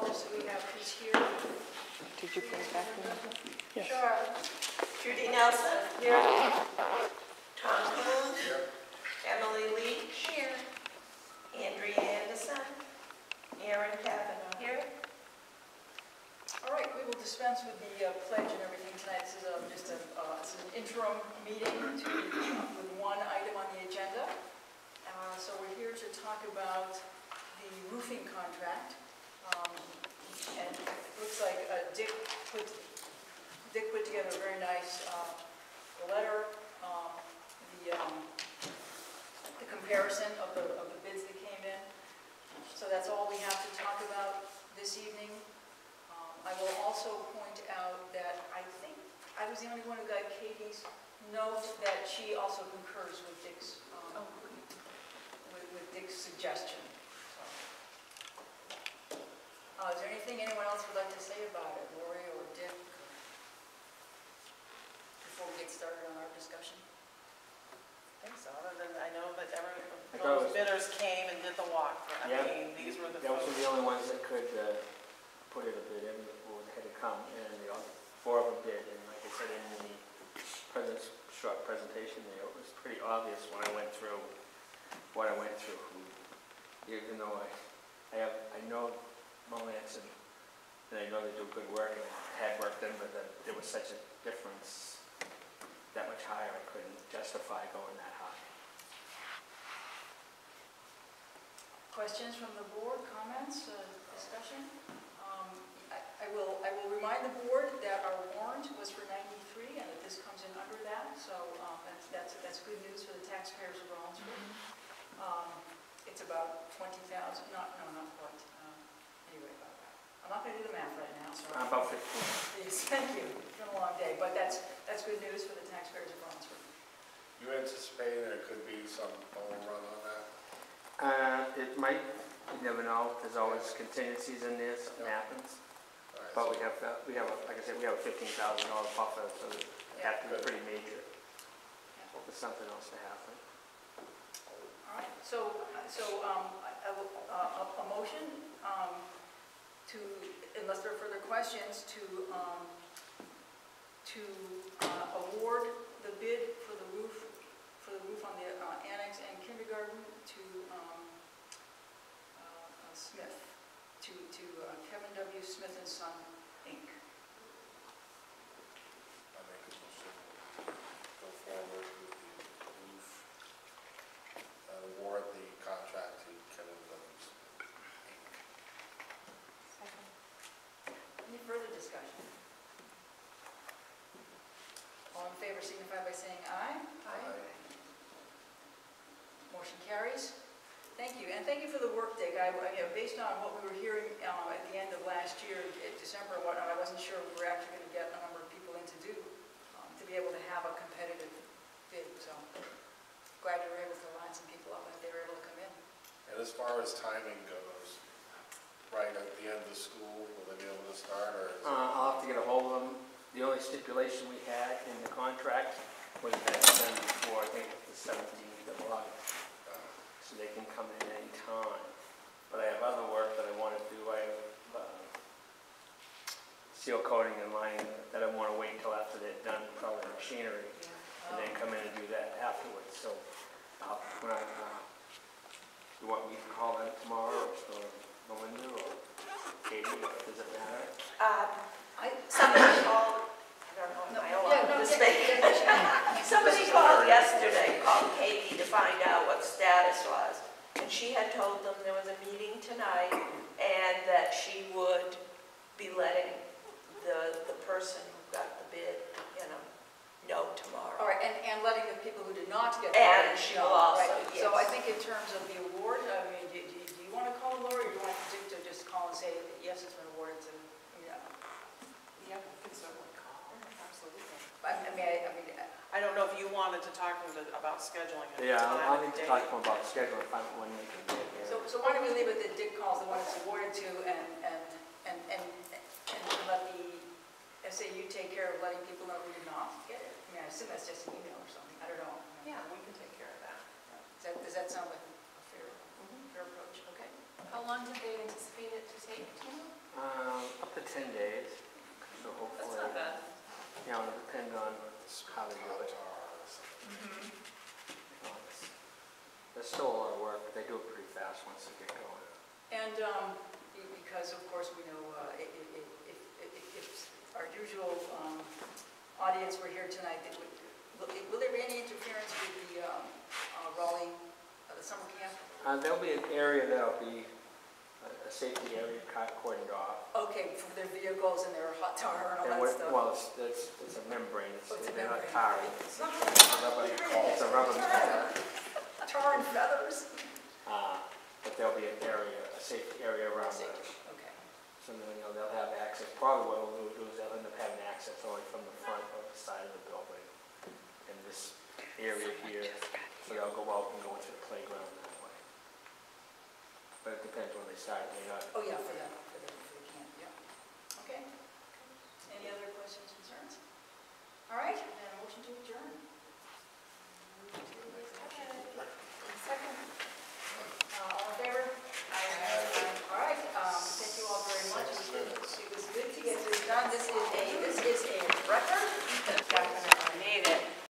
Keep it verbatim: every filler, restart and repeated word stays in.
just so we have who's here. Did you bring back the number? Yes. Sure. Judy Nelson. Here. Tom Coon. Here. Emily Leach. Here. Andrea Anderson. Aaron Kavanaugh. Here. All right, we will dispense with the uh, pledge and everything tonight. This is a, just a, uh, it's an interim meeting to, uh, with one item on the agenda. Uh, so we're here to talk about the roofing contract. Um, and it looks like uh, Dick put Dick put together a very nice uh, letter, um, the um, the comparison of the of the bids that came in. So that's all we have to talk about this evening. I will also point out that I think I was the only one who got Katie's note that she also concurs with Dick's um, oh. with, with Dick's suggestion. So. Uh, is there anything anyone else would like to say about it, Lori or Dick, before we get started on our discussion? I think so. Other than I know that every those bidders came and did the walk. I yeah, mean, these were the. Those were the only ones that could. Uh, put in a bid in before they had to come, and the other four of them did, and like I said in the present, short presentation there, it was pretty obvious when I went through what I went through, even though I, I have, I know Mullins and, and I know they do good work, and I had worked in, but the, there was such a difference that much higher, I couldn't justify going that high. Questions from the board, comments, uh, discussion? I will, I will remind the board that our warrant was for ninety-three and that this comes in under that, so um, that's, that's, that's good news for the taxpayers of Rollinsford. Mm-hmm. um, it's about twenty thousand, not, no, not quite. Um, anyway, about that. I'm not going to do the math right now. So about fifteen. Yes, thank you. It's been a long day, but that's, that's good news for the taxpayers of Rollinsford. You anticipate there could be some home run on that? Uh, it might, you never know. There's always contingencies in there, something yep. happens. But we have, uh, we have, a, like I said, we have a fifteen thousand dollar buffer, so it yeah, has to be pretty major yeah. for something else to happen. All right. So, so um, I, I will, uh, a, a motion um, to, unless there are further questions, to um, to uh, award the bid for the roof for the roof on the uh, annex and kindergarten to um, uh, uh, Smith. To, to uh, Kevin W. Smith and Son, Incorporated. I make a motion to go forward with the roof and award the contract to Kevin W. Smith, Incorporated. Second. Any further discussion? All in favor signify by saying aye. Aye. Aye. Motion carries. Thank you, and thank you for the work, Dick. I, you know, based on what we were hearing uh, at the end of last year, in December and whatnot, I wasn't sure we were actually going to get a number of people in to do, um, to be able to have a competitive bid. So, glad you were able to line some people up and they were able to come in. And as far as timing goes, right at the end of school, will they be able to start? Or is uh, I'll have to get a hold of them. The only stipulation we had in the contract was that it's done before, I think, the seventeenth of August. So they can come in any time. But I have other work that I want to do. I have uh, seal coating and lining that I want to wait until after they're done, probably the machinery, yeah. and then come in and do that afterwards. So uh, when I, uh, you want me to call them tomorrow, or Melinda, or Katie, or does it matter? Um, I, somebody called, I don't know if no, I allowed yeah, no, to speak. Somebody called yesterday, called Katie to find out what status was. And she had told them there was a meeting tonight and that she would be letting the the person who got the bid, you know, know tomorrow. All right, and, and letting the people who did not get the and bid she know, will also, right? yes. So I think in terms of the award, I mean, do, do, do you want to call Lori, or do you want Dick to just call and say, yes, it's been awarded to, you know? Yeah, we can certainly call. Absolutely. I, I mean, I, I mean, I don't know if you wanted to talk to them about scheduling it. Yeah, I'll need to talk to them about scheduling if I'm when they can get here. So, so why don't we leave it that Dick calls the one it's awarded to, and and and and, and let the S A U take care of letting people know who did not get it. I mean, I assume that's just an email or something. I don't know. Yeah, we can take care of that. Does that, does that sound like a fair, mm-hmm. fair approach? Okay. How long did they anticipate it to take? Uh, ten days, so hopefully. That's not bad. You know, it'll depend on how they do it. Mm-hmm. You know, it's- There's still a lot of work, but they do it pretty fast once they get going. And um, be- because, of course, we know uh, i- i- i- if if- if our usual um, audience were here tonight, that would- will will there be any interference with the um, uh, Raleigh, uh, the summer camp? Uh, There'll be an area that'll be a a safety area cut cordoned off. Okay, for their vehicles and their hot tar and all And that what- stuff? Well, it's, it's, it's a membrane, it's, Oh, it's a they're not membrane. tarring. It's not Rubber- It's a rubber membrane. tar and feathers? Uh, But there'll be an area, a safety area around it. Okay. So, then, you know, they'll have access, probably what they'll do is they'll end up having access only from the front or the side of the building. And this area here, so they'll go out and go into the playground that way. But it depends when they start, they not, Oh, yeah, for the